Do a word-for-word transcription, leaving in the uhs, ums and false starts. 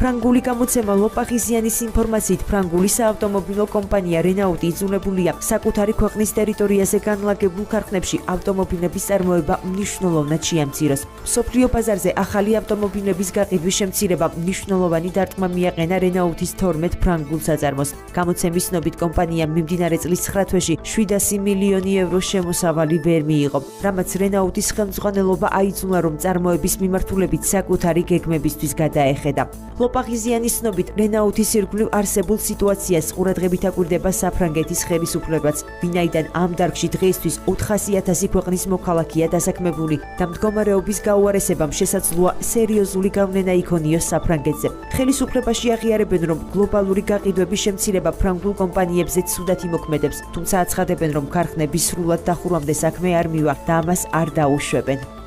ფრანგული გამოცემა ლოპახიზიანის ინფორმაციით ფრანგული საავტომობილო კომპანია რენაუტი იძულებულია საკუთარი ქვეყნის ტერიტორიაზე განლაგებულ ქარხნებში ავტომობილების წარმოება მნიშვნელოვნად შეამციროს. მსოფლიო ბაზარზე ახალი ავტომობილების გაყიდვის შემცირება მნიშვნელოვანი დარტყმა მიაყენა რენაუტის თორმეტ ფრანგულ საწარმოს. გამოცემის ცნობით კომპანიამ მიმდინარე წლის ცხრა თვეში შვიდასი მილიონი ევრო შემოსავალი ვერ მიიღო, რამაც რენაუტის ხელმძღვანელობა აიძულა, რომ წარმოების მიმართულებით საკუთარი გეგმებისთვის გადაეხედა. ლოპახიზიანის ცნობით რენაუტის ირგვლივ არსებულ სიტუაციას ყურადღებით აკვირდება საფრანგეთის ხელისუფლებაც, ვინაიდან ამ დარგში დღეისთვის ოთხასი ათასი ქვეყნის მოქალაქეა დასაქმებული და მდგომარეობის გაუარესებამ შესაძლოა სერიოზული გავლენა იქონიოს საფრანგეთზე. ხელისუფლებაში აღიარებენ, რომ გლობალური გაყიდვების შემცირება ფრანგულ კომპანიებზე ცუდად იმოქმედებს, თუმცა აცხადებენ, რომ ქარხნები სრულად დახურვამდე საქმე არ მივა და ამას არ დაუშვებენ.